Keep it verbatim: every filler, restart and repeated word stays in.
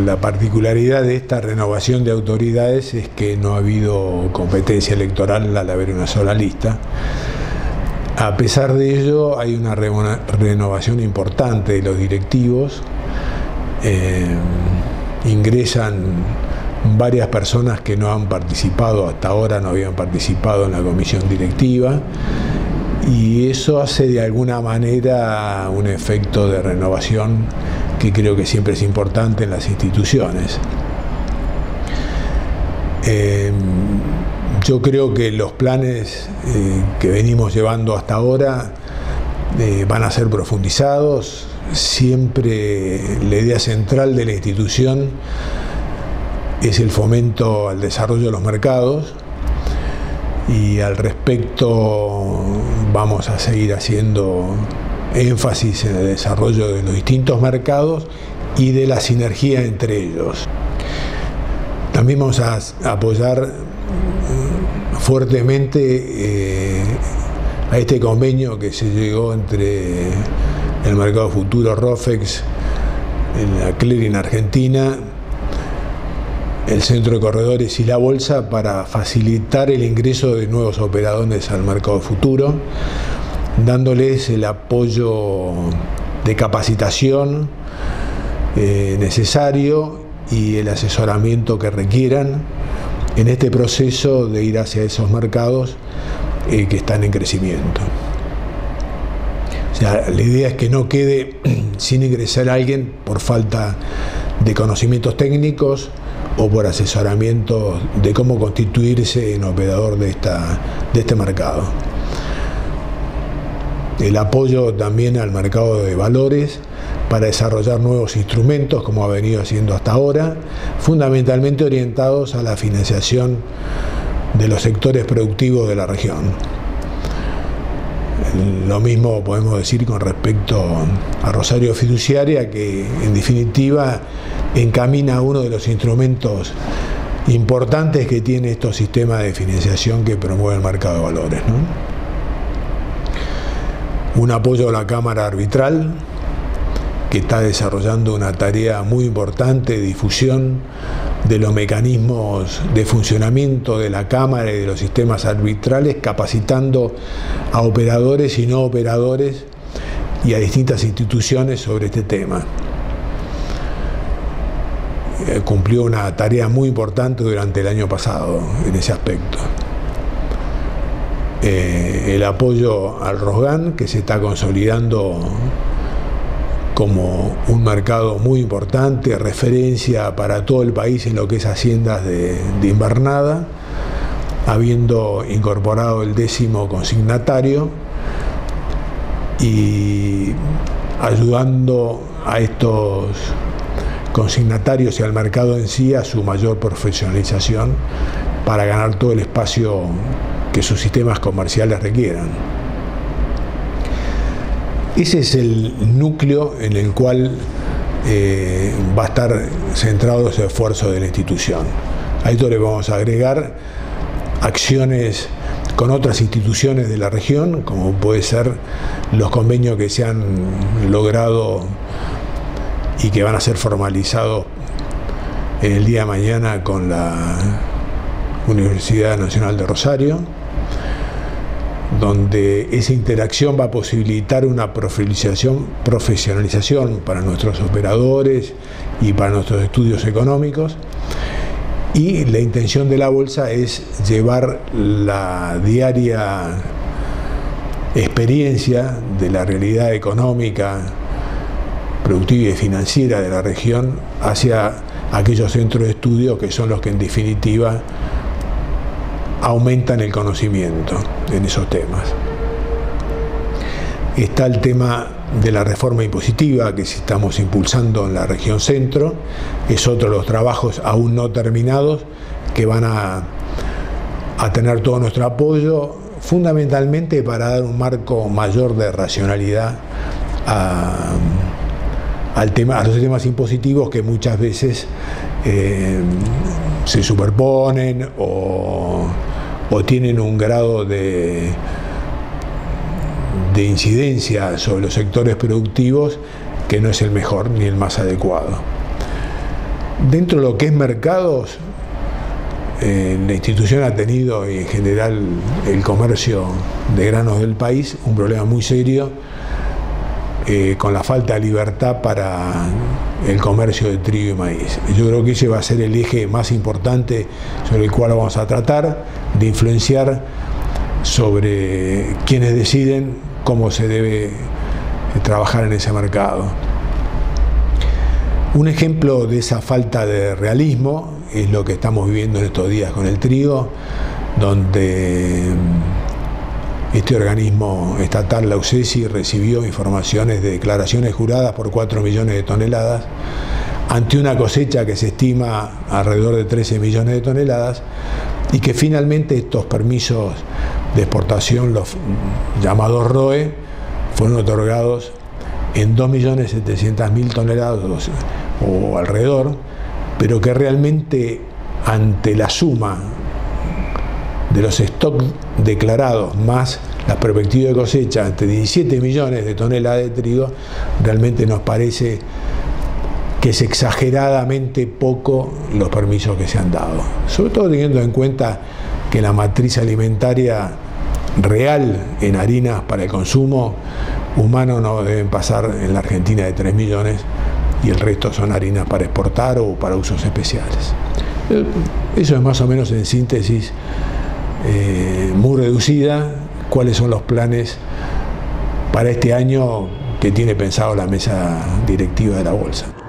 la particularidad de esta renovación de autoridades es que no ha habido competencia electoral al haber una sola lista. A pesar de ello, hay una re renovación importante de los directivos. Eh, ingresan varias personas que no han participado, hasta ahora no habían participado en la comisión directiva, y eso hace de alguna manera un efecto de renovación que creo que siempre es importante en las instituciones. Eh, yo creo que los planes eh, que venimos llevando hasta ahora eh, van a ser profundizados. Siempre la idea central de la institución es el fomento al desarrollo de los mercados, y al respecto vamos a seguir haciendo énfasis en el desarrollo de los distintos mercados y de la sinergia entre ellos. También vamos a apoyar fuertemente eh, a este convenio que se llegó entre el mercado futuro ROFEX, la clearing argentina, el centro de corredores y la bolsa, para facilitar el ingreso de nuevos operadores al mercado futuro, dándoles el apoyo de capacitación eh, necesario y el asesoramiento que requieran en este proceso de ir hacia esos mercados eh, que están en crecimiento. O sea, la idea es que no quede sin ingresar a alguien por falta de conocimientos técnicos o por asesoramiento de cómo constituirse en operador de, esta, de este mercado. El apoyo también al mercado de valores para desarrollar nuevos instrumentos, como ha venido haciendo hasta ahora, fundamentalmente orientados a la financiación de los sectores productivos de la región. Lo mismo podemos decir con respecto a Rosario Fiduciaria, que en definitiva encamina uno de los instrumentos importantes que tiene estos sistemas de financiación que promueve el mercado de valores, ¿no? Un apoyo a la Cámara Arbitral, que está desarrollando una tarea muy importante de difusión de los mecanismos de funcionamiento de la Cámara y de los sistemas arbitrales, capacitando a operadores y no operadores y a distintas instituciones sobre este tema. Eh, cumplió una tarea muy importante durante el año pasado en ese aspecto. Eh, el apoyo al ROSGAN, que se está consolidando como un mercado muy importante, referencia para todo el país en lo que es haciendas de, de invernada, habiendo incorporado el décimo consignatario y ayudando a estos consignatarios y al mercado en sí a su mayor profesionalización para ganar todo el espacio que sus sistemas comerciales requieran. Ese es el núcleo en el cual eh, va a estar centrado ese esfuerzo de la institución. A esto le vamos a agregar acciones con otras instituciones de la región, como puede ser los convenios que se han logrado y que van a ser formalizados en el día de mañana con la Universidad Nacional de Rosario, donde esa interacción va a posibilitar una profesionalización, profesionalización para nuestros operadores y para nuestros estudios económicos. Y la intención de la bolsa es llevar la diaria experiencia de la realidad económica, productiva y financiera de la región hacia aquellos centros de estudio que son los que en definitiva aumentan el conocimiento en esos temas. Está el tema de la reforma impositiva que estamos impulsando en la región centro, es otro de los trabajos aún no terminados que van a, a tener todo nuestro apoyo, fundamentalmente para dar un marco mayor de racionalidad a, al tema, a los temas impositivos que muchas veces eh, se superponen o o tienen un grado de, de incidencia sobre los sectores productivos que no es el mejor ni el más adecuado. Dentro de lo que es mercados, eh, la institución ha tenido, y en general el comercio de granos del país, un problema muy serio eh, con la falta de libertad para el comercio de trigo y maíz. Yo creo que ese va a ser el eje más importante sobre el cual vamos a tratar de influenciar sobre quienes deciden cómo se debe trabajar en ese mercado. Un ejemplo de esa falta de realismo es lo que estamos viviendo en estos días con el trigo, donde este organismo estatal, la U C E S I, recibió informaciones de declaraciones juradas por cuatro millones de toneladas, ante una cosecha que se estima alrededor de trece millones de toneladas, y que finalmente estos permisos de exportación, los llamados R O E, fueron otorgados en dos millones setecientas mil toneladas o alrededor, pero que realmente ante la suma de los stocks declarados más la perspectiva de cosecha ante diecisiete millones de toneladas de trigo, realmente nos parece que es exageradamente poco los permisos que se han dado, sobre todo teniendo en cuenta que la matriz alimentaria real en harinas para el consumo humano no deben pasar en la Argentina de tres millones, y el resto son harinas para exportar o para usos especiales. Eso es más o menos, en síntesis eh, muy reducida, cuáles son los planes para este año que tiene pensado la mesa directiva de la Bolsa.